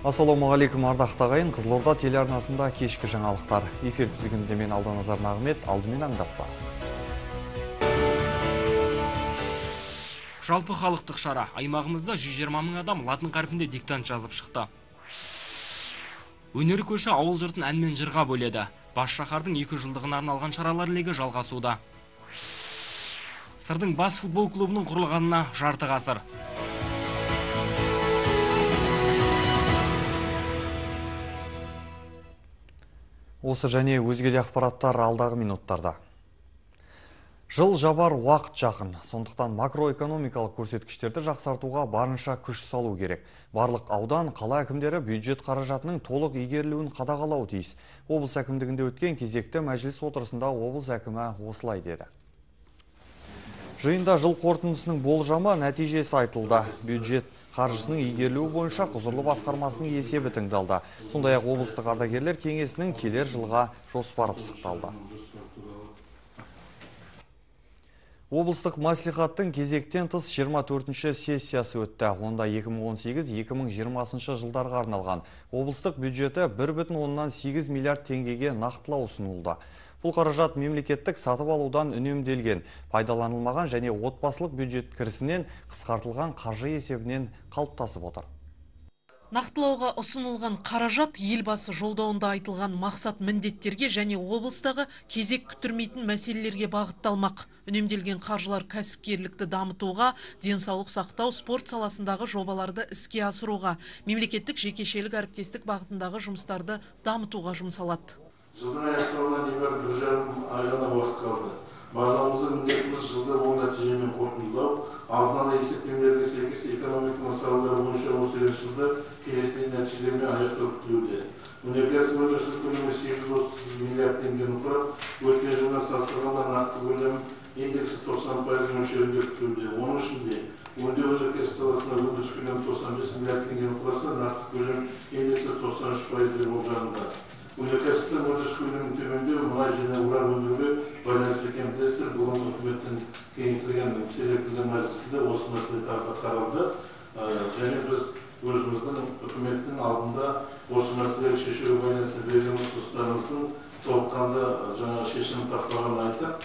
Ассалаумағалейкум ардақты ағайын, Қызылорда телеарнасында кешкі жаңалықтар. Эфир тізгінінде мен Алданазар Нағымет, алдымен аңдап бар. Жалпы халықтық шара. Аймағымызда 120 мың адам латын қарпінде диктант жазып шықты. Өнер көші ауыл жұртын әнмен жырға бөледі. Бас шаһардың 2 жылдығына арналған шаралар легі жалғасуда. Сырдың бас футбол клубының құрылғанына жарты ғасыр. Осы және өзге де ақпараттар алдағы минуттарда. Жыл жабар уақыт жақын, сондықтан макроэкономикалық көрсеткіштерді жақсартуға барынша күш салу керек. Барлық аудан, қала әкімдері бюджет қаражатының толық игерілуін қадағалау тиіс. Облыс әкімдігінде өткен кезекті мәжіліс отырысында облыс әкімі осылай деді. Жиында жыл қорытындысының болжамы нәтижесі айтылды. Бюджет қаржысының игерілуі бойынша құзырлы басқармасының есебі тыңдалды. Сондай-ақ облыстық ардагерлер кеңесінің келер жылға жоспары пысықталды. Облыстық маслихаттың кезектен тыс 24-ші сессиясы өтті. Онда 2018-2020 жылдарға арналған облыстық бюджеті 1,8 миллиард теңгеге нақтылау ұсынылды. Бұл қаражат мемлекеттік сатып алудан үнемделген, пайдаланылмаған және отбасылық бюджет кірісінен қысқартылған қаржы есебінен қалыптасып отыр. Нақтылауға ұсынылған қаражат елбасы жолдауында айтылған мақсат міндеттерге және облыстағы кезек күттірмейтін мәселелерге бағытталмақ. Үнемделген қаржылар кәсіпкерлікті дамытуға, денсаулық сақтау, спорт саласындағы жобаларды іске асыруға, мемлекеттік жекешелік әріптестік бағытындағы жұмыстарды дамытуға жұмсалады. Жылдың аяқталуына небәрі 1,5 айға уақыт қалды. Барлығымыздың міндетіміз жылды оң нәтижемен қорытындылау, алдын ала есептемелерге сәйкес экономика салалары бойынша осы жылда келесі нәтижелермен аяқтау күтілуде. Өнеркәсіп өндірісінің көлемі 830 миллиард теңгені құрап, өткен жылмен салыстырғанда нақты көлем индексі 90% мөлшерінде күтілуде. Оның ішінде өңдеу өнеркәсіп саласында өндіріс көлемі 95 миллиард теңгені құраса, нақты көлем индексі 93% болжануда. Өнеркәсіптің өндіріс көлемін төмендеу, мұнай және уран өндіруге байланысты екенін білесіздер. Бүгін үкіметтің кеңейтілген селекторлар мәжілісінде осы мәселе қаралды. Және біз өзіміздің үкіметтің алдында осы мәселені шешуге байланысты берген ұсыныстарымыздың толыққанды жаңа шешімін тапқанын айтып,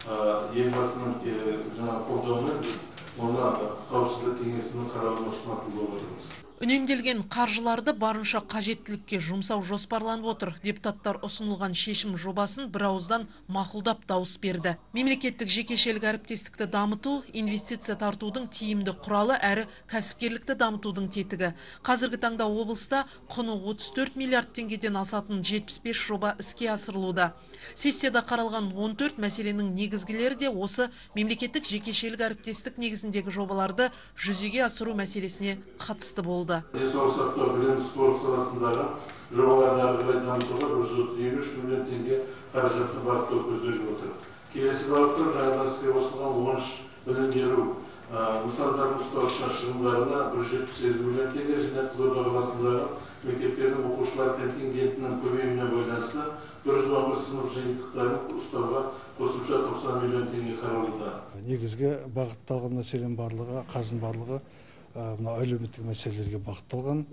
елбасының жаңа қолдауымен біз оны қауіпсіздік кеңесінің қарауына ұсынатын болып отырмыз. Үнемделген қаржыларды барынша қажеттілікке жұмсау жоспарланып отыр. Депутаттар ұсынылған шешім жобасын бір ауыздан мақұлдап дауыс берді. Мемлекеттік жекешелік әріптестікті дамыту, инвестиция тартудың тиімді құралы әрі кәсіпкерлікті дамытудың тетігі. Қазіргі таңда облыста құны 34 миллиард теңгеден асатын 75 жоба іске асырылуда. Сессияда қаралған 14 мәселенің негізгілері де осы мемлекеттік жекешелік әріптестік негізіндегі жобаларды жүзеге асыру мәселесіне қатысты болды. Денсаулық сақтау, білім, спорт саласындағы жобаларды ары қарай дамытуға 153 миллион теңге қаражатты бағыттау көзделіп отыр. Келесі бағыттар жаңадан іске қосылған 13 білім беру нысандарын ұстау шығындарына 178 миллион теңге және Қызылорда қаласындағы мектептердің оқушылар контингентінің көбеюіне байланысты 111 сынып жиынтықтарын ұстауға қосымша 90 миллион теңге қаралуда. Негізгі бағытталған мәселенің барлығы, қаржының барлығы мына әлеуметтік мәселелерге бағытталған.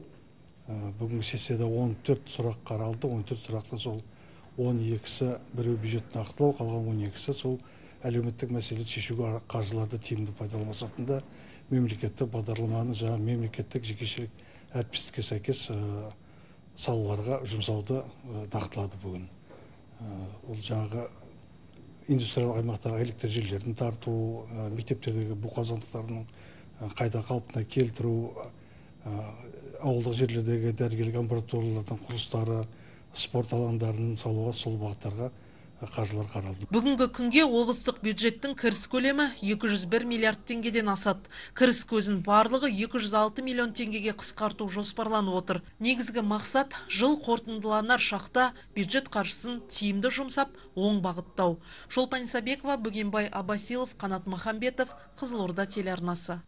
Бүгін сессияда 14 сұрақ қаралды. 14 сұрақтан сол 12-сі біреу бюджет нақтылау, қалған 12-сі сол әлеуметтік мәселелерді шешуге қаржыларды тиімді пайдалану мақсатында мемлекеттік бағдарламаны жаңа мемлекеттік жекешелік әріптестікке сәйкес салаларға жұмсауды нақтылады бүгін. Ол жаңағы индустриялық аймақтарға электр желілерін тарту, мектептердегі бу қазандықтарының қайта қалпына келтіру, ауылдық жерлердегі дәрігерлік амбулаториялардың құрылыстары, спорт алаңдарын салуға сол бағыттарға қаржылар қаралды. Бүгінгі күнге облыстық бюджеттің кіріс көлемі 201 миллиард теңгеден асады. Кіріс көзін барлығы 206 миллион теңгеге қысқарту жоспарланып отыр. Негізгі мақсат жыл қорытындыланар шақта бюджет қаржысын тиімді жұмсап, оң бағыттау. Шолпан Исабекова, Бөгенбай Абасилов, Қанат Махамбетов, Қызылорда телеарнасы.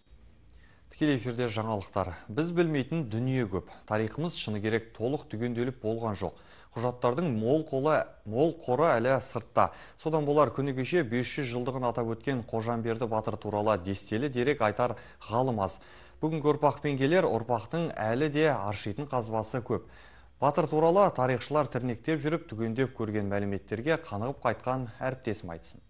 Тікелей эфирде жаңалықтар. Біз білмейтін дүние көп. Тарихымыз шыны керек толық түгенделіп болған жоқ. Құжаттардың мол қоры әлі сыртта. Содан болар күні кеше 500 жылдығын атап өткен Қожамберді батыр туралы дестелі дерек айтар ғалым аз. Бүгінгі ұрпақпен келер, ұрпақтың әлі де аршитын қазбасы көп. Батыр туралы тарихшылар тірнектеп жүріп, түгендеп көрген мәліметтерге қанығып қайтқан әріптесім айтсын.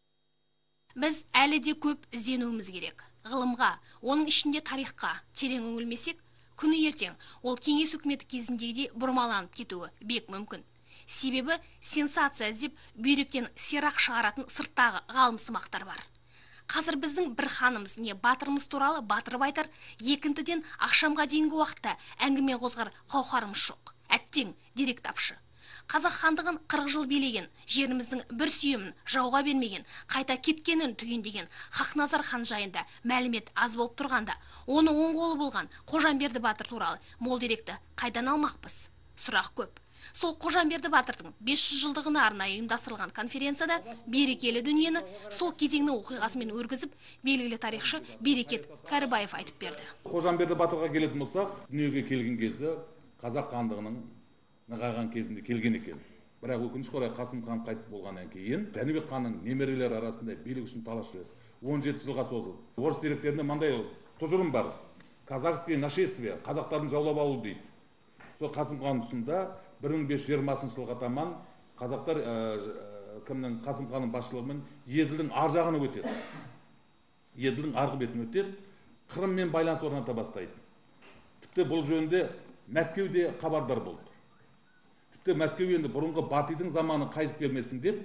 Біз әлі де көп ізденуіміз керек. Ғылымға, оның ішінде тарихқа терең үңілмесек, күні ертең ол кеңес үкіметі кезіндегідей бұрмаланып кетуі бек мүмкін. Себебі сенсация іздеп бүйректен сирақ шығаратын сырттағы ғалымсымақтар бар. Қазір біздің бір ханымыз не батырымыз туралы батырып айтар, екінтіден ақшамға дейінгі уақытта әңгіме қозғар қауқарымыз жоқ. Әттең дерек тапшы. Қазақ хандығын 40 жыл билеген, жеріміздің бір сүйемін жауға бермеген, қайта кеткенін түгендеген Хақназар хан жайында мәлімет аз болып тұрғанда, оны оң қолы болған Қожамберді батыр туралы мол деректі қайдан алмақпыз? Сұрақ көп. Сол Қожамберді батырдың 500 жылдығына арнайы ұйымдастырылған конференцияда берекелі дүниені сол кезеңнің оқиғасымен өргізіп, белгілі тарихшы Берекет Кәрібаев айтып берді. Қожамберді батырға келетін болсақ, дүниеге келген кезі қазақ хандығының нығайған кезінде келген екен. Бірақ өкінішке орай Қасым хан қайтыс болғаннан кейін Жәнібек ханның немерелері арасында билік үшін талас 17 жылға созылды. Орыс деректерінде мындай тұжырым бар. Казахское нашествие, қазақтардың жаулап алу дейді. Сол Қасым хан тұсында 1520 жылға таман қазақтар Қасым ханның басшылығымен Еділдің ар жағына өтеді. Еділдің арғы бетін өтеді, Қырыммен байланыс орната бастайды. Тіпті бұл жөнінде Мәскеуде хабардар болды. Тіпті Мәскеу енді бұрынғы Батыйдың заманы қайтып келмесін деп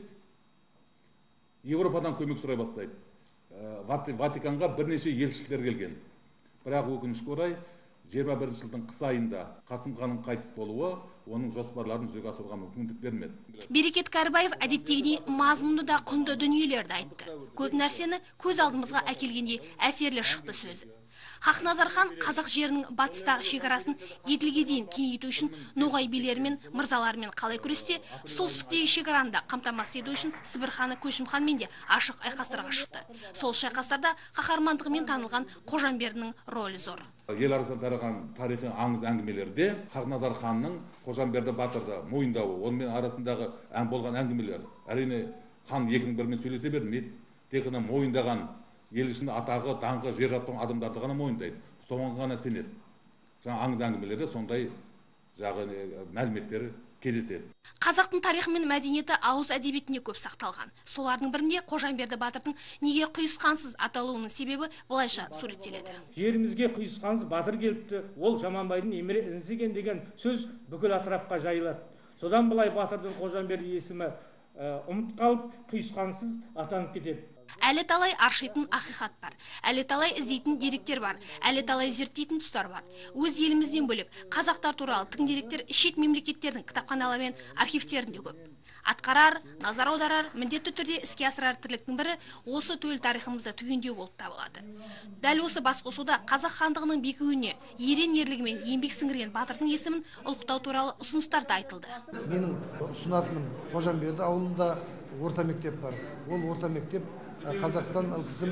Европадан көмек сұрай бастайды. Ватиканға бірнеше елшілер келген. Бірақ өкінішке орай 21 жылдың қыс айында Қасым ханның қайтыс болуы оның жоспарларын жүзеге асыруға мүмкіндік бермеді. Берекет Кәрібаев әдеттегідей мазмұнды да құнды дүниелерді айтты. Көп нәрсені көз алдымызға әкелгенде әсерлі шықты сөзі. Хақназар хан қазақ жерінің батыстағы шекарасын Еділге дейін кеңейту үшін ноғай билерімен, мырзаларымен қалай күресте, солтүстіктегі шекараны да қамтамасыз ету үшін Сібір ханы Көшім ханмен де ашық айқастарға шықты. Сол шайқастарда қаһармандығымен танылған Қожамбердінің рөлі зор. Ел арасында тараған тарихи аңыз әңгімелерде Хақназар ханның Қожамберді батырды мойындауы, онымен арасындағы болған әңгімелер, әрине хан екінің бірімен сөйлесе бермейді, тек қана мойындаған ел ішінде атағы, даңқы, жер жаттың адамдарды ғана мойындайды. Соған ғана сенеді. Жаңа аңыз әңгімелерде сондай мәліметтер кездеседі. Қазақтың тарихы мен мәдениеті ауыз әдебиетінде көп сақталған. Солардың бірінде Қожамберді батырдың неге құйысқансыз аталуының себебі былайша суреттеледі. Жерімізге құйысқансыз батыр келіпті, ол Жаманбайдың немере інісі екен деген сөз бүкіл атырапқа жайылады. Содан былай батырдың Қожамберді есімі ұмыт қалып, құйысқансыз атанып кетеді. Әлі талай аршитын ақиқат бар, әлі талай іздейтін деректер бар, әлі талай зерттейтін тұстар бар. Өз елімізден бөлек қазақтар туралы тың деректер шет мемлекеттердің кітапханалары мен архивтерінде көп. Атқарар, назар аударар, міндетті түрде іске асырар тірліктің бірі осы төл тарихымызды түгендеу болып табылады. Дәл осы басқосуда қазақ хандығының бекуіне ерен ерлігімен еңбек сіңірген батырдың есімін ұлықтау туралы ұсыныстар да айтылды. Менің ұсынатыным Қожамберді ауылында орта мектеп бар. Ол орта мектеп Қазақстан ылқысым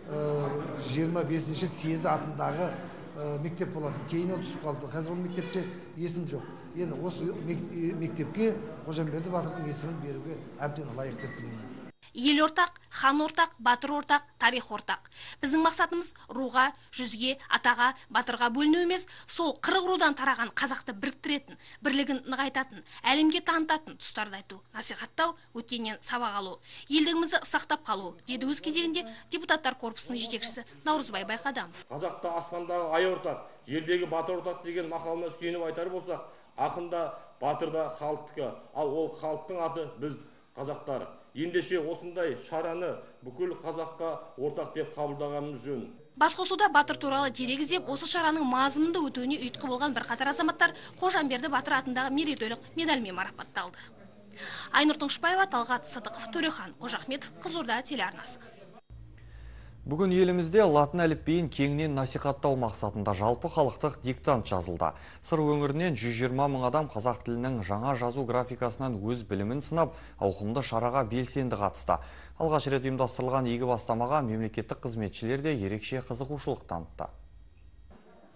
25-ші съезі атындағы мектеп болады. Кейін ол түсіп қалды. Қазір ол мектепте есім жоқ. Енді осы мектепке Қожамберді батырдың есімін беруге әбден лайық деп білемін. Ел ортақ, хан ортақ, батыр ортақ, тарих ортақ. Біздің мақсатымыз руға, жүзге, атаға, батырға бөліну емес, сол 40 рудан тараған қазақты біріктіретін, бірлігін нығайтатын, әлемге танытатын тұстарды айту, насихаттау, өткеннен сабақ алу, елдігімізді сақтап қалу, деді өз кезегінде депутаттар корпусының жетекшісі Наурызбай Байқадамов. Қазақта аспандағы ай ортақ, жердегі батыр ортақ деген мақалына сүйеніп айтар болсақ, ақында батырда халықтікі, ал ол халықтың аты біз қазақтар. Ендеше осындай шараны бүкіл қазаққа ортақ деп қабылдағанымыз жөн. Басқосуда батыр туралы дерек іздеп, осы шараның мазмұнды өтуіне ұйытқы болған бірқатар азаматтар Қожамберді батыр атындағы мерейтойлық медальмен марапатталды. Айнұр Тұңшыбаева, Талғат Сыдықов, Төрехан Қожахметов, Қызылорда телеарнасы. Бүгін елімізде латын әліпбиін кеңінен насихаттау мақсатында жалпы халықтық диктант жазылды. Сыр өңірінен 120 мың адам қазақ тілінің жаңа жазу графикасынан өз білімін сынап, ауқымды шараға белсенді қатысты. Алғаш рет ұйымдастырылған игі бастамаға мемлекеттік қызметшілер де ерекше қызығушылық танытты.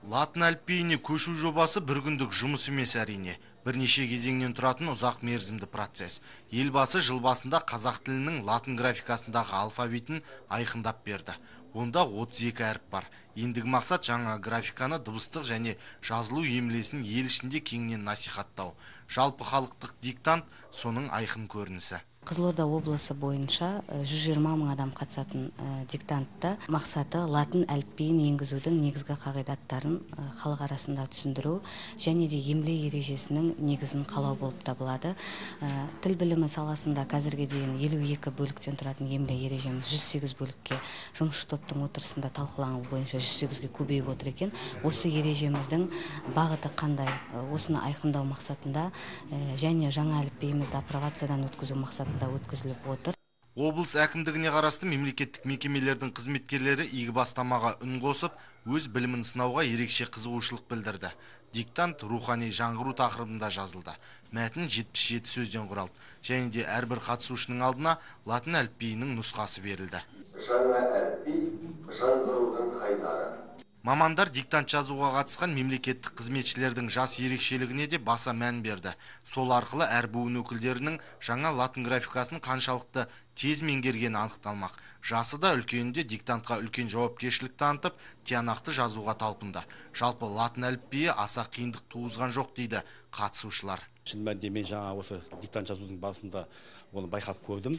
Латын әліпбиіне көшу жобасы бір күндік жұмыс емес әрине. Бірнеше кезеңнен тұратын ұзақ мерзімді процесс. Елбасы жыл басында қазақ тілінің латын графикасындағы алфавитін айқындап берді. Онда 32 әріп бар. Ендігі мақсат жаңа графиканы дыбыстық және жазылу емлесін ел ішінде кеңінен насихаттау. Жалпы халықтық диктант соның айқын көрінісі. Қызылорда облысы бойынша 120 мың адам қатысатын диктантта мақсаты латын әліпбиін енгізудің негізгі қағидаттарын халық арасында түсіндіру және де емле ережесінің негізін қалау болып табылады. Тіл білімі саласында қазірге дейін 52 бөліктен тұратын емле ережеміз 108 бөлікке жұмысшы топтың отырысында талқылануы бойынша 108-ге көбейіп отыр екен. Осы ережеміздің бағыты қандай? Осыны айқындау мақсатында және жаңа әліпбиімізді апробациядан өткізу мақсатында өткізіліп отыр. Облыс әкімдігіне қарасты мемлекеттік мекемелердің қызметкерлері игі бастамаға үн қосып, өз білімін сынауға ерекше қызығушылық білдірді. Диктант рухани жаңғыру тақырыбында жазылды. Мәтін 77 сөзден құралды. Және де әрбір қатысушының алдына латын әліпбиінің нұсқасы берілді. Жаңа әліпби жаңғырудың қайнары. Мамандар диктант жазуға қатысқан мемлекеттік қызметшілердің жас ерекшелігіне де баса мән берді. Сол арқылы әр буын өкілдерінің жаңа латын графикасын қаншалықты тез меңгергені анықталмақ. Жасы да үлкенінде диктантқа үлкен жауапкершілік танытып, тиянақты жазуға талпынды. Жалпы латын әліпбиі аса қиындық туғызған жоқ дейді қатысушылар. Шын мәнінде мен жаңа осы диктант жазудың барысында оны байқап көрдім.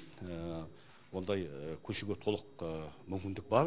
Ондай көшуге толық мүмкіндік бар.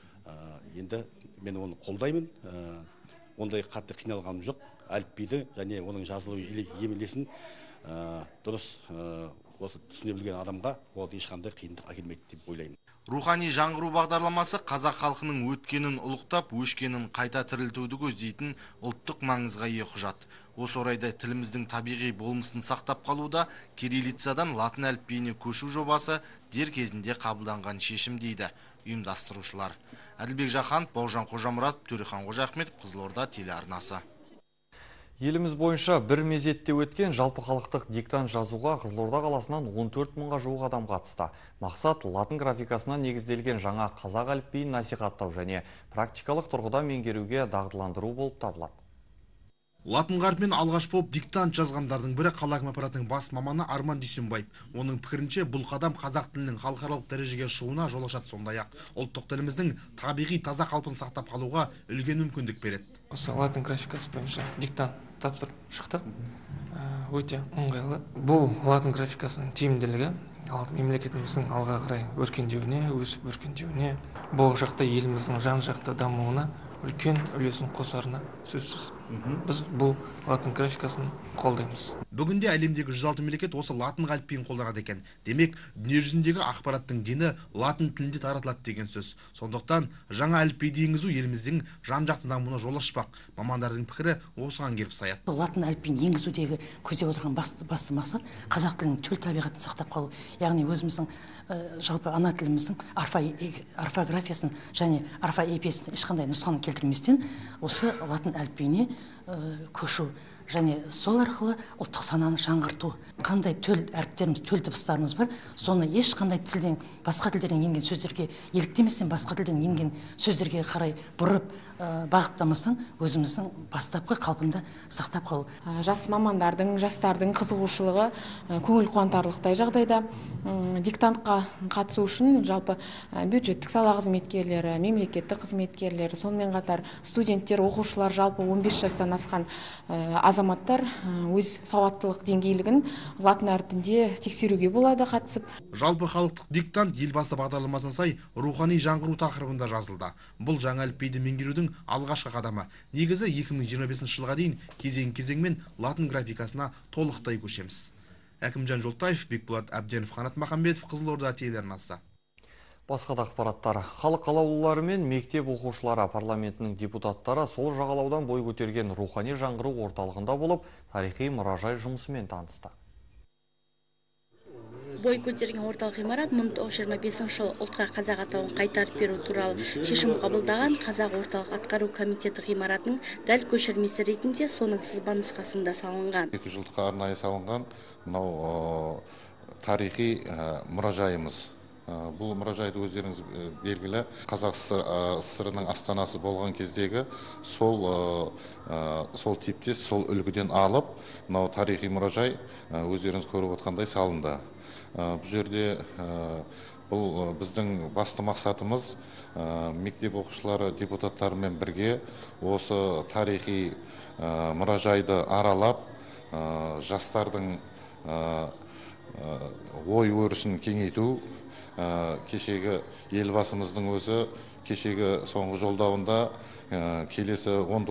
Енді мен оны қолдаймын. Ондай қатты қиналғаным жоқ. Әліпбиді және оның жазылу емлесін дұрыс осы түсіне білген адамға ол ешқандай қиындық әкелмейді деп ойлаймын. Рухани жаңғыру бағдарламасы қазақ халқының өткенін ұлықтап, өшкенін қайта тірілтуді көздейтін ұлттық маңызға ие құжат. Осы орайда тіліміздің табиғи болмысын сақтап қалуда кириллицадан латын әліпбиіне көшу жобасы дер кезінде қабылданған шешім дейді ұйымдастырушылар. Әділбек Жақан, Бауыржан Қожамұрат, Төрехан Қожахметов, Қызылорда телеарнасы. Еліміз бойынша бір мезетте өткен жалпы халықтық диктант жазуға Қызылорда қаласынан 14 мыңға жуық адам қатысты. Мақсат латын графикасына негізделген жаңа қазақ әліпбиін насихаттау және практикалық тұрғыда меңгеруге дағдыландыру болып табылады. Латын қарпімен алғаш болып диктант жазғандардың бірі қала әкімі аппаратының бас маманы Арман Дүйсенбаев. Оның пікірінше, бұл қадам қазақ тілінің халықаралық дәрежеге шығуына жол ашады, сондай-ақ ұлттық тіліміздің табиғи таза қалпын сақтап қалуға үлкен мүмкіндік береді. Осы латын графикасы бойынша диктант тапсырып шықты. Өте ыңғайлы. Бұл латын графикасының тиімділігі мемлекетіміздің алға қарай өркендеуіне, өсіп өркендеуіне, болашақта еліміздің жан-жақты дамуына үлкен үлесін қосарына сөзсіз. Біз бұл латын графикасын қолдаймыз. Бүгінде әлемдегі 106 мемлекет осы латын әліпбиін қолданады екен. Демек, дүниежүзіндегі ақпараттың дені латын тілінде таратылады деген сөз. Сондықтан жаңа әліпбиді енгізу еліміздің жан-жақты дамуына жол ашпақ. Мамандардың пікірі осыған келіп саяды. Латын әліпбиін енгізудегі көздеп отырған басты мақсат қазақ тілінің төл табиғатын сақтап қалу. Яғни өзіміздің жалпы ана тіліміздің орфографиясын және орфоэпиясын ешқандай нұсқаны келтірместен осы латын әліпбиіне көшу және сол арқылы ұлттық сананы жаңғырту. Қандай төл әріптеріміз, төл дыбыстарымыз бар, соны ешқандай тілден, басқа тілдерден енген сөздерге еліктеместен, басқа тілден енген сөздерге қарай бұрып бағыттамастан өзіміздің бастапқы қалпында сақтап қалу. Жас мамандардың, жастардың қызығушылығы көңіл қуантарлықтай жағдайда. Диктантқа қатысу үшін жалпы бюджеттік сала қызметкерлері, мемлекеттік қызметкерлері, сонымен қатар студенттер, оқушылар, жалпы 15 жастан асқан азаматтар өз сауаттылық деңгейлігін латын әрпінде тексеруге болады қатысып. Жалпы халықтық диктант елбасы бағдарламасына сай рухани жаңғыру тақырыбында жазылды. Бұл жаңа әліпбиді меңгерудің алғашқы қадамы. Негізі 2025 жылға дейін кезең-кезеңмен латын графикасына толықтай көшеміз. Әкімжан Жолтаев, Бекболат Әбденов, Қанат Махамбетов, Қызылорда телеарнасы. Басқа да ақпараттар. Халық қалаулылары мен мектеп оқушылары парламентінің депутаттары сол жағалаудан бой көтерген рухани жаңғыру орталығында болып, тарихи мұражай жұмысымен танысты. Бой көтерген орталық ғимарат 1925 жылы ұлтқа қазақ атауын қайтарып беру туралы шешім қабылдаған Қазақ орталық атқару комитеті ғимаратының дәл көшірмесі ретінде соның сызба нұсқасында салынған. 2 жылдыққа арнайы салынған мынау тарихи мұражайымыз. Бұл мұражайды өздеріңіз белгілі Қазақ ССР-ның астанасы болған кездегі сол типтес, сол үлгіден алып, мынау тарихи мұражай өздеріңіз көріп отқандай салынды. Бұл жерде бұл біздің басты мақсатымыз мектеп оқушылары депутаттарымен бірге осы тарихи мұражайды аралап, жастардың ой өрісін кеңейту. Кешегі елбасымыздың өзі кешегі соңғы жолдауында келесі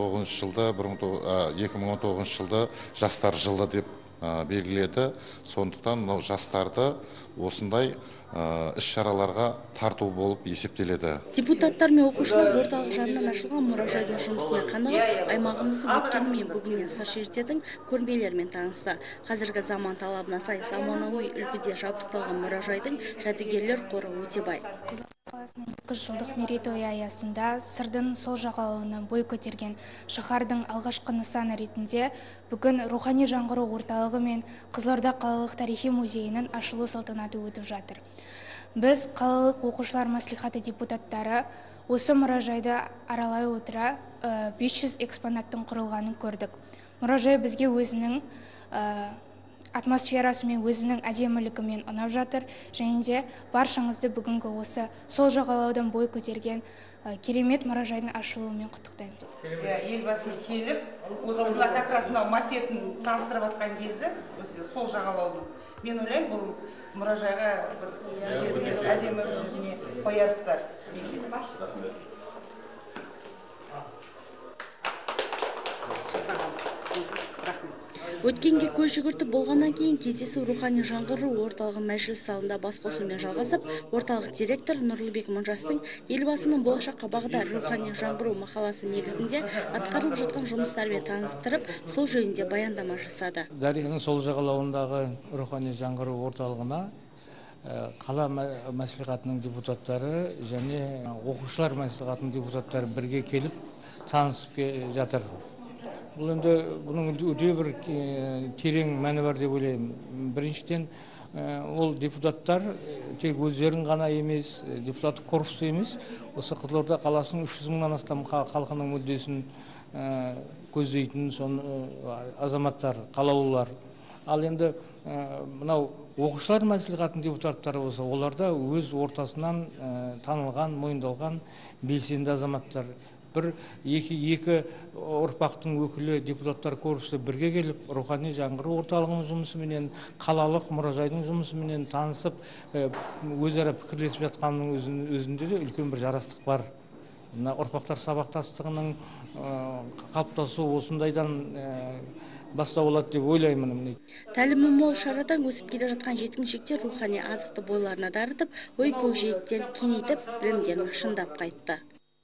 2019 жылды жастар жылы деп белгіледі. Сондықтан жастарды осындай іс-шараларға тарту болып есептеледі. Депутаттар мен оқушылар орталық жанынан ашылған мұражайдың жұмысымен қанығып, аймағымыздың өткені мен бүгіннен сыр шертетін көрмелермен танысты. Қазіргі заман талабына сай заманауи үлгіде жабдықталған мұражайдың жәдігерлер қоры өте бай. Қаласының 2 жылдық мерейтойы аясында сырдың сол жағалауынан бой көтерген шаһардың алғашқы нысаны ретінде бүгін рухани жаңғыру орталығы мен Қызылорда қалалық тарихи музейінің ашылу салтанаты өтіп жатыр. Біз қалалық оқушылар мәслихаты депутаттары осы мұражайды аралай отыра 500 экспонаттың құрылғанын көрдік. Мұражай бізге өзінің атмосферасымен, өзінің әдемілігімен ұнап жатыр, және де баршаңызды бүгінгі осы сол жағалаудан бой көтерген керемет мұражайдың ашылуымен құттықтаймыз. Елбасының келіп, осы как раз макетін таныстырып атқан кезі сол жағалаудың. Мен ойлаймын, бұл мұражайға бір жеріне әдемі жеріне қоярсыздар. Өткенге көз жүгіртіп болғаннан кейін кездесу рухани жаңғыру орталығы мәжіліс залында басқосумен жалғасып, орталық директор Нұрлыбек Мыңжастың елбасының болашаққа бағдар рухани жаңғыру мақаласы негізінде атқарылып жатқан жұмыстармен таныстырып, сол жөнінде баяндама жасады. Дарияның сол жағалауындағы рухани жаңғыру орталығына қала мәслихатының депутаттары және оқушылар мәслихатының депутаттары бірге келіп танысып жатыр. Бұл енді бұның өте бір терең мәні бар деп ойлаймын. Біріншіден, ол депутаттар тек өздерін ғана емес, депутаттық корпусты емес, осы Қызылорда қаласының 300 мыңнан астам халқының мүддесін көздейтін азаматтар, қалаулылар. Ал енді мынау оқушылар мәслихатының депутаттары болса, оларда өз ортасынан танылған, мойындалған белсенді азаматтар. Екі ұрпақтың өкілі депутаттар корпусы бірге келіп, рухани жаңғыру орталығының жұмысыменен, қалалық мұражайдың жұмысыменен танысып, өзара пікірлесіп жатқанның өзінде де үлкен бір жарастық бар. Ұрпақтар сабақтастығының қалыптасу осындайдан бастау болады деп ойлаймын. Тәлімі мол шарадан өсіп келе жатқан жеткіншектер рухани азықты бойларына дарытып, ой көкжиектерін кеңейтіп, білімдерін шыңдап қайтты.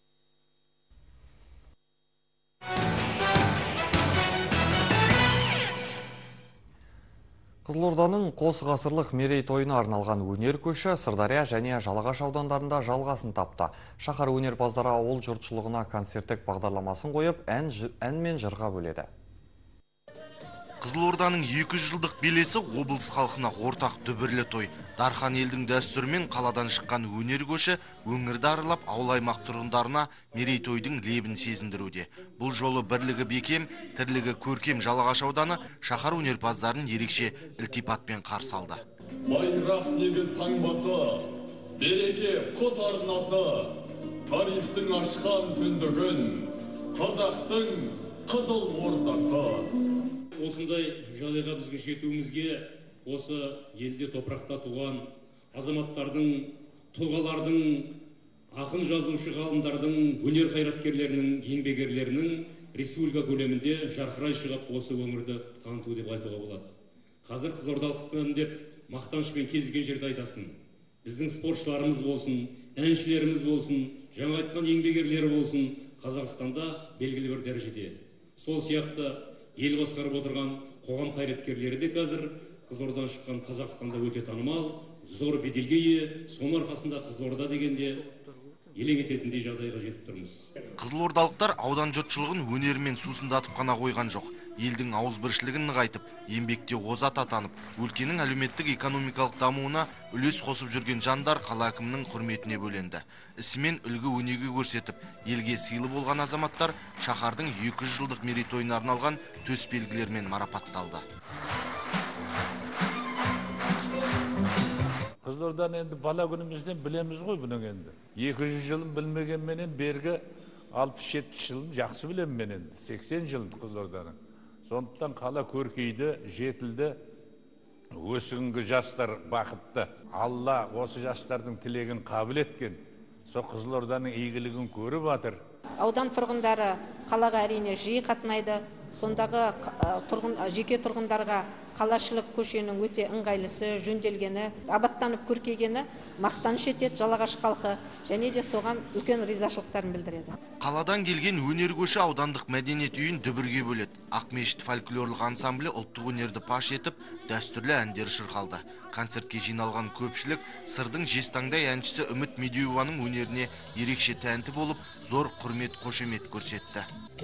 Қызылорданың қос ғасырлық мерейтойына арналған өнер көші Сырдария және Жалағаш аудандарында жалғасын тапты. Шаһар өнерпаздары ауыл жұртшылығына концерттік бағдарламасын қойып, ән мен жырға бөледі. Қызылорданың 200 жылдық белесі облыс халқына ортақ дүбірлі той. Дархан елдің дәстүрімен қаладан шыққан өнер көші өңірді аралап ауыл аймақ тұрғындарына мерейтойдың лебін сезіндіруде. Бұл жолы бірлігі бекем, тірлігі көркем Жалағаш ауданы шаһар өнерпаздарын ерекше ілтипатпен қарсы алды. Байрақ негіз таңбасы, береке құт арнасы, тарихтың ашқан түндігін, қазақтың қызыл ордасы. Осындай жағдайға бізге жетуімізге осы елде топырақта туған азаматтардың, тұлғалардың, ақын жазушы ғалымдардың, өнер қайраткерлерінің, еңбекерлерінің республика көлемінде жарқырай шығып осы өңірді таныту деп айтуға болады. Қазір қызылордалықпын деп мақтанышпен кезген жерде айтасын. Біздің спортшыларымыз болсын, әншілеріміз болсын, жаңа айтқан еңбекерлері болсын, Қазақстанда белгілі бір дәрежеде. Сол сияқты ел басқарып отырған қоғам қайраткерлері де қазір Қызылордадан шыққан Қазақстанда өте танымал, зор беделге ие, соның арқасында Қызылорда дегенде елең ететіндей жағдайға жетіп тұрмыз. Қызылордалықтар аудан жұртшылығын өнермен сусындатып қана қойған жоқ. елдің ауызбіршілігін нығайтып, еңбекте озат атанып, өлкенің әлеуметтік экономикалық дамуына үлес қосып жүрген жандар қала әкімінің құрметіне бөленді. Ісімен үлгі өнеге көрсетіп, елге сыйлы болған азаматтар шаһардың 200 жылдық мерейтойына арналған төс белгілермен марапатталды. Қызылордан енді бала күнімізден білеміз ғой бұның енді. 200 жылын білмеген менен бергі 60-70 жылын жақсы білем мен енді. 80 жылын Қызылорданың. Сондықтан қала көркейді, жетілді. Өсіңгі жастар бақытты. Алла осы жастардың тілегін қабыл еткен. Сол Қызылорданың игілігін көріп жатыр. Аудан тұрғындары қалаға әрине жиі қатынайды. Сондағы жеке тұрғындарға қалашылық көшенің өте ыңғайлысы, жөнделгені, абаттанып көркейгені мақтаныш етеді Жалағаш халқы, және де соған үлкен ризашылықтарын білдіреді. Қаладан келген өнер көші аудандық мәдениет үйін дүбірге бөледі. Ақмешіт фольклорлық ансамблі ұлттық өнерді паш етіп, дәстүрлі әндері шырқалды. Концертке жиналған көпшілік сырдың жезтаңдай әншісі Үміт Медеуованың өнеріне ерекше тәнті болып, зор құрмет қошемет көрсетті.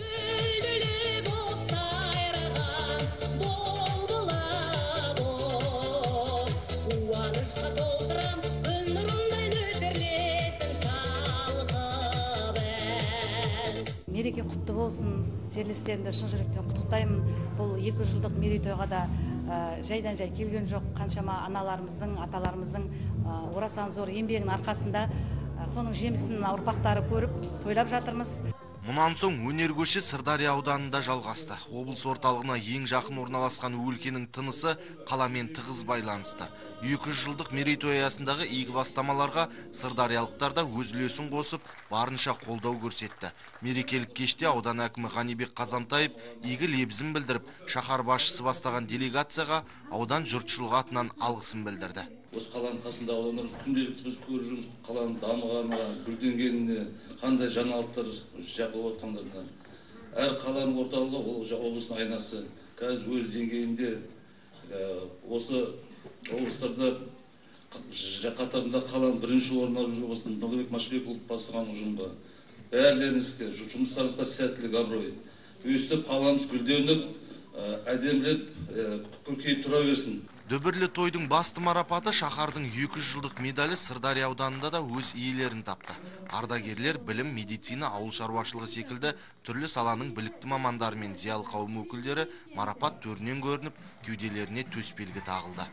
Мереке құтты болсын, жерлестерімді шын жүректен құттықтаймын. Бұл 200 жылдық мерейтойға да жайдан жай келген жоқ. Қаншама аналарымыздың, аталарымыздың орасан зор еңбегінің арқасында соның жемісін ұрпақтары көріп тойлап жатырмыз. Мұнан соң өнер көші Сырдария ауданында жалғасты. Облыс орталығына ең жақын орналасқан өлкенің тынысы қаламен тығыз байланысты. 200 жылдық мерейтой аясындағы игі бастамаларға сырдариялықтар да өз үлесін қосып, барынша қолдау көрсетті. Мерекелік кеште аудан әкімі Ғанибек Қазантаев игі лебізін білдіріп, шаһар басшысы бастаған делегацияға аудан жұртшылығы атынан алғысын білдірді. Осы қаланың қасында аудандарымыз күнделікті біз көріп жүрміз, қаланың дамығанына, гүлденгеніне, қандай жаңалықтар жасалып жатқандарына. Әр қаланың орталығы ол облыстың айнасы. Қазір өз деңгейінде осы облыстарда қатарында қаланың бірінші орнына жүрген Нұрлыбек Машбекұлы бастаған ұжымға бәріңізге жұмыстарыңызда сәттілік, абырой. Өстіп қаламыз гүлденіп, әдемілеп, көркейіп тұра берсін. Дүбірлі тойдың басты марапаты шаһардың 200 жылдық медалі Сырдария ауданында да өз иелерін тапты. Ардагерлер білім, медицина, ауыл шаруашылығы секілді түрлі саланың білікті мамандары мен зиялы қауым өкілдері марапат төрінен көрініп, кеуделеріне төс белгі тағылды.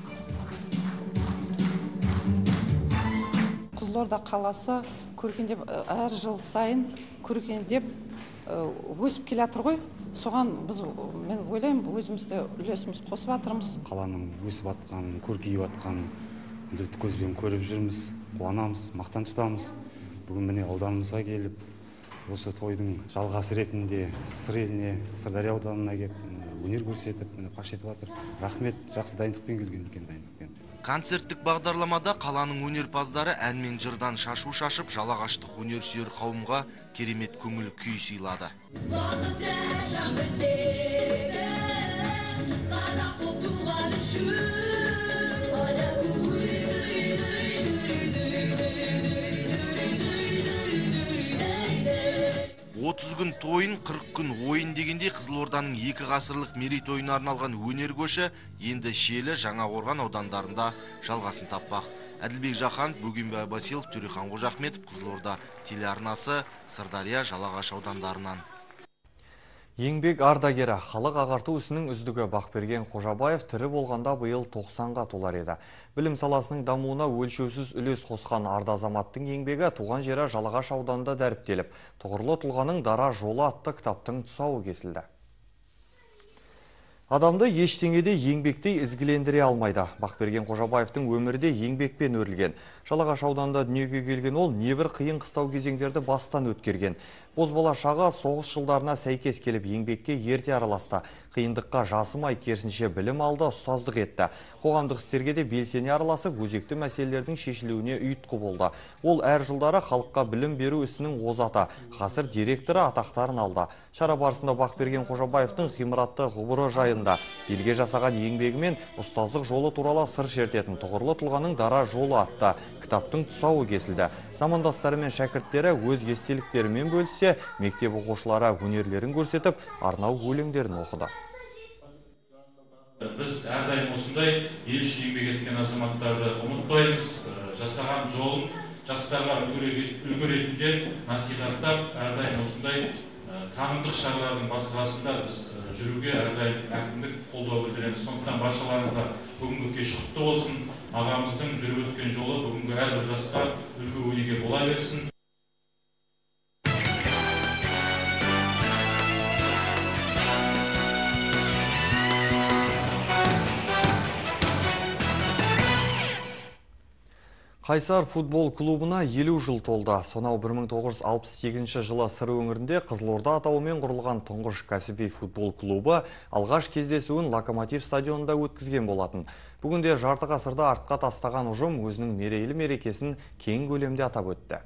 Қызылорда қаласы көркендеп, әр жыл сайын көркендеп өсіп келе жатыр ғой. Соған мен ойлаймын, өзімізді үлесіміз қосып жатырмыз. Қаланың өсіп жатқанын, көркейіп жатқанын күнделікті көзбен көріп жүрміз, қуанамыз, мақтан тұтамыз. Бүгін міне ауданымызға келіп, осы тойдың жалғасы ретінде Сыр еліне, Сырдария ауданына келіп өнер көрсетіп, паш етіп жатыр. Рахмет, жақсы дайындықпен келген екен, дайындықпен. Концерттік бағдарламада қаланың өнерпаздары ән мен жырдан шашу шашып, Жалағаштық өнерсүйер қауымға керемет көңіл күй сыйлады. Күн тойын, 40 күн ойын дегенде Қызылорданың 2 ғасырлық мерейтойына арналған өнер көші енді Шиелі, Жаңақорған аудандарында жалғасын таппақ. Әділбек Жақан, Бөгенбай Басилов, Төрехан Қожахметов, Қызылорда телеарнасы, Сырдария, Жалағаш аудандарынан. Еңбек ардагері халық ағарту ісінің үздігі Бақберген Қожабаев тірі болғанда биыл 90-ға толар еді. Білім саласының дамуына өлшеусіз үлес қосқан арда азаматтың еңбегі туған жері Жалағаш ауданында дәріптеліп, тұғырлы тұлғаның дара жолы атты кітаптың тұсауы кесілді. Адамды ештеңеде еңбектей ізгілендіре алмайды. Бақберген Қожабаевтың өмірде еңбекпен өрілген. Жалағаш ауданында дүниеге келген ол небір қиын қыстау кезеңдерді бастан өткерген. Бозбала шағы соғыс жылдарына сәйкес келіп еңбекке ерте араласты. Қиындыққа жасымай керісінше білім алды, ұстаздық етті. Қоғамдық істерге де белсене араласып, өзекті мәселелердің шешілуіне ұйытқы болды. Ол әр жылдары халыққа білім беру ісінің озаты, ғасыр директоры атақтарын алды. Шара барысында Бақберген Қожабаевтың ғимаратты ғұмыры жайын мақсатында елге жасаған еңбегі мен ұстаздық жолы туралы сыр шертетін тұғырлы тұлғаның дара жолы атты кітаптың тұсауы кесілді. Замандастары мен шәкірттері өз естеліктерімен бөліссе, мектеп оқушылары өнерлерін көрсетіп, арнау өлеңдерін оқыды. Біз әрдайым осындай ел үшін еңбек еткен азаматтарды ұмытпаймыз, жасаған жолын жастарға үлгі ретінде насихаттап, әрдайым осындай танымдық шаралардың басы-қасында біз жүруге әрдайым әкімдік қолдау білдіреміз. Сондықтан баршаларыңызға бүгінгі кеш құтты болсын. Ағамыздың жүріп өткен жолы бүгінгі әрбір жасқа үлгі өнеге бола берсін. Қайсар футбол клубына 50 жыл толды. Сонау 1968 жылы Сыр өңірінде Қызылорда атауымен құрылған тұңғыш кәсіби футбол клубы алғаш кездесуін Локомотив стадионында өткізген болатын. Бүгінде жарты ғасырда артқа тастаған ұжым өзінің мерейлі мерекесін кең көлемде атап өтті.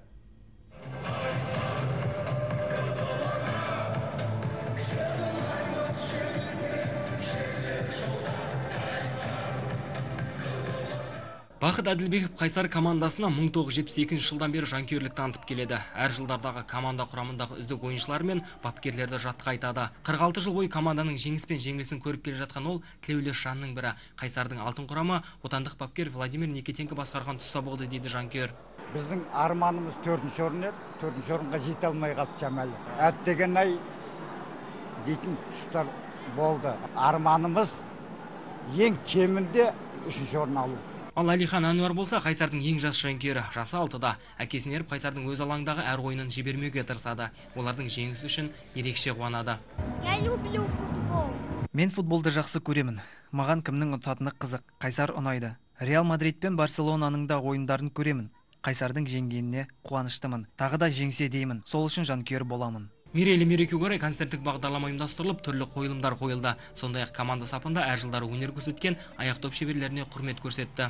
Бақыт Әділбеков Қайсар командасына 1972 жылдан бері жанкүйерлік танытып келеді. Әр жылдардағы команда құрамындағы үздік ойыншылар мен бапкерлерді жатқа айтады. 46 жыл бойы команданың жеңіс пен жеңілісін көріп келе жатқан ол тілеулес жанның бірі. Қайсардың алтын құрама отандық бапкер Владимир Никитенко басқарған тұста болды дейді жанкүйер. Біздің арманымыз 4-ші орын еді. 4-ші орынға жете алмай қалды Жамал. Әттеген ай дейтін тұстар болды. Арманымыз ең кемінде 3-ші орын алу. Ал Әлихан Әнуар болса Қайсардың ең жас жанкүйері, жасы 6-да. Әкесін еріп Қайсардың өз алаңдағы әр ойынын жібермеуге тырысады. Олардың жеңісі үшін ерекше қуанады. Я люблю футбол. Мен футболды жақсы көремін. Маған кімнің ұтатыны қызық. Қайсар ұнайды. Реал Мадрид пен Барселонаның да ойындарын көремін. Қайсардың жеңгеніне қуаныштымын. Тағы да жеңсе деймін. Сол үшін жанкүйер боламын. Мерейлі мерекеге орай концерттік бағдарлама ұйымдастырылып, түрлі қойылымдар қойылды. Сондай-ақ команда сапында әр жылдары өнер көрсеткен аяқдоп шеберлеріне құрмет көрсетті.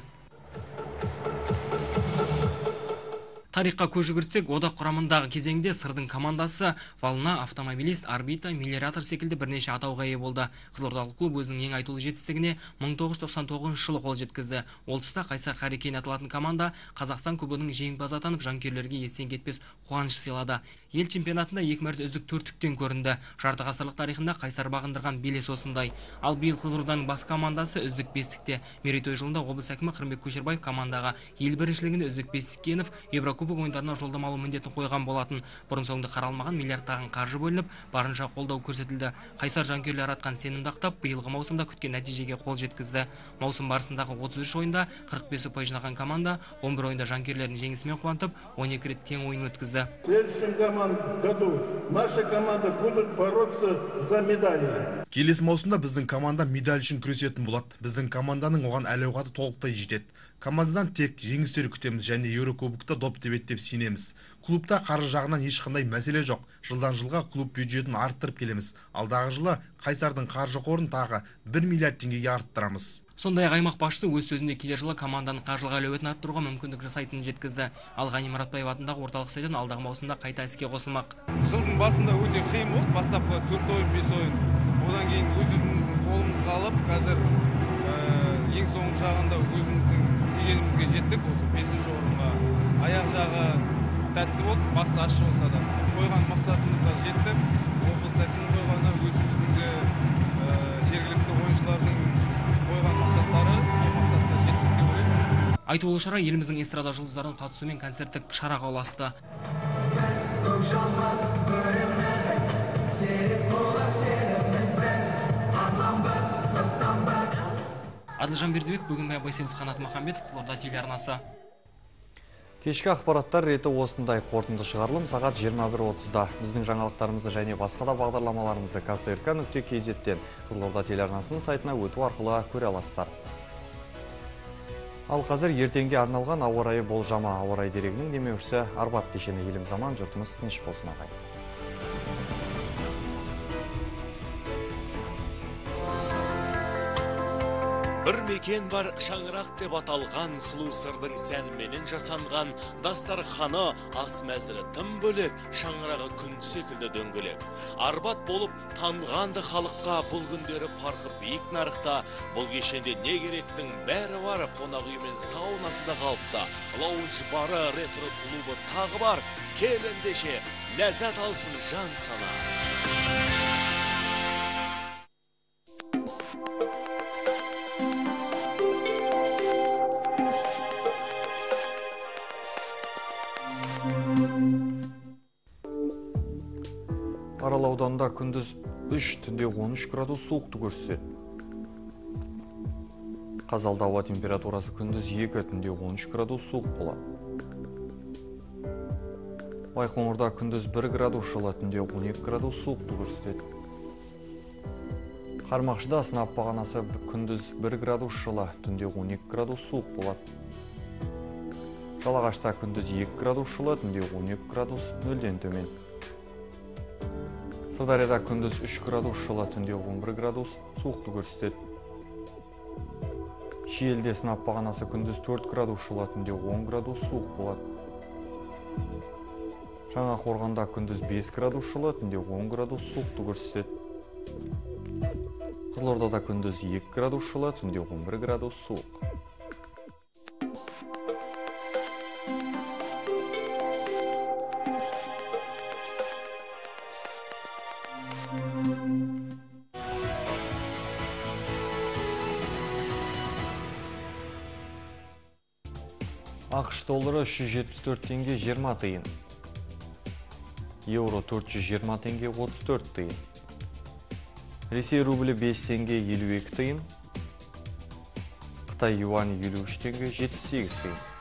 Тарихқа көз жүгіртсек, одақ құрамындағы кезеңде Сырдың командасы Волна, Автомобилист, Орбита, Мелиоратор секілді бірнеше атауға ие болды. Қызылордалық клуб өзінің ең айтулы жетістігіне 1999 жылы қол жеткізді. Ол тұста Қайсар Қарекейін аталатын команда Қазақстан кубогының жеңімпазы атанып, жанкүйерлерге естен кетпес қуаныш сыйлады. Ел чемпионатында 2 мәрте үздік төрттіктен көрінді. Жарты ғасырлық тарихында Қайсар бағындырған белес осындай. Ал биыл Қызылорданың бас командасы үздік бестікте. Мерейтой жылында облыс әкімі Қырымбек Көшербаев командаға ел біріншілігінде үздік бестікке еніп, Еврокубок ойындарына жолдамалы міндетін қойған болатын. Бұрын соңды қаралмаған миллиардтаған қаржы бөлініп, барынша қолдау көрсетілді. Қайсар жанкүйерлер атқан сенімді ақтап, биылғы маусымда күткен нәтижеге қол жеткізді. Маусым барысындағы 33 ойында 45 ұпай жинаған команда 11 ойында жанкүйерлердің жеңісімен қуантып, 12 рет тең ойын өткізді. В следующем году наша команда будет бороться за медали. Келесі маусымда біздің команда медаль үшін күресетін болады. Біздің команданың оған әл-ауқаты толықтай жетеді. Командадан тек жеңістер күтеміз және Еурокубокта доп тебеді деп сенеміз. Клубта қаржы жағынан ешқандай мәселе жоқ. Жылдан жылға клуб бюджетін арттырып келеміз. Алдағы жылы Қайсардың қаржы қорын тағы 1 миллиард теңгеге арттырамыз. Сондай-ақ аймақ басшысы өз сөзінде келер жылы команданың қаржылық әлеуетін арттыруға мүмкіндік жасайтынын жеткізді. Ал Ғани Мұратбаев атындағы орталық стадион алдағы маусымда қайта іске қосылмақ. Жылдың басында өте қиын болды. Бастапқы 4 ойын, 5 ойын. Одан кейін өзіміздің қолымызға алып, қазір ең соңғы жағында өзіміздің дегенімізге жеттік. Осы 5-ші орынға. Аяқ жағы тәтті болды, басы ащы болса да. Қойған мақсатымызға жеттік. Облыс әкімінің қойғаны, өзіміздің де жергілікті ойыншылардың қойған мақсаттары, сол мақсатқа жеттік деп ойлаймын. Айтулы шара еліміздің эстрада жұлдыздарының қатысуымен концерттік шараға ұласты. Адылжан Бердібек, Бөгенбай Байсейітов, Қанат Махамбетов, Қызылорда телеарнасы. Кешкі ақпараттар реті осындай қорытынды шығарылым сағат 21:30-да. Біздің жаңалықтарымызды және басқа да бағдарламаларымызды kstrk.kz-тен Қызылорда телеарнасының сайтына өту арқылы көре аласыздар. Ал қазір ертеңге арналған ауа райы болжамы. Ауа райы дерегінің демеушісі Арбат кешені. Елім заман, жұртымыз тыныш болсын ағайын. Бір мекен бар шаңырақ деп аталған сұлу сырдың сәніменен жасанған дастарханы ас мәзірі тым бөлек, шаңырағы күн секілді дөңгелек. Арбат болып танғанды халыққа бұл күндері парқы биік нарықта, бұл кешенде не керектің бәрі бар, қонақ үй мен саунасы да қалыпта. Лаунж бары, ретро клубы тағы бар, кел ендеше ләззат алсын жан сана. Арал ауданында күндіз 3, түнде 13 градус суықты көрсетеді. Қазалда ауа температурасы күндіз 2, түнде 13 градус суық болады. Байқоңырда күндіз 1 градус жылы, түнде 12 градус суықты көрсетеді. Қармақшыда сынап бағанасы күндіз 1 градус жылы, түнде 12 градус суық болады. Жалағашта күндіз 2 градус жылы, түнде 12 градус нөлден төмен. Сырдарияда күндіз 3 градус жылы, түнде 11 градус суықты көрсетеді. Шиелде сынап бағанасы күндіз 4 градус жылы, түнде 10 градус суық болады. Жаңақорғанда күндіз 5 градус жылы, түнде 10 градус суықты көрсетеді. Қызылордада күндіз 2 градус жылы, түнде 11 градус суық. ақш доллары 374 теңге 20 тиын. Еуро 420 теңге 34 тиын. Ресей рублі 5 теңге 52 тиын. Қытай юань 53 теңге 78 тиын.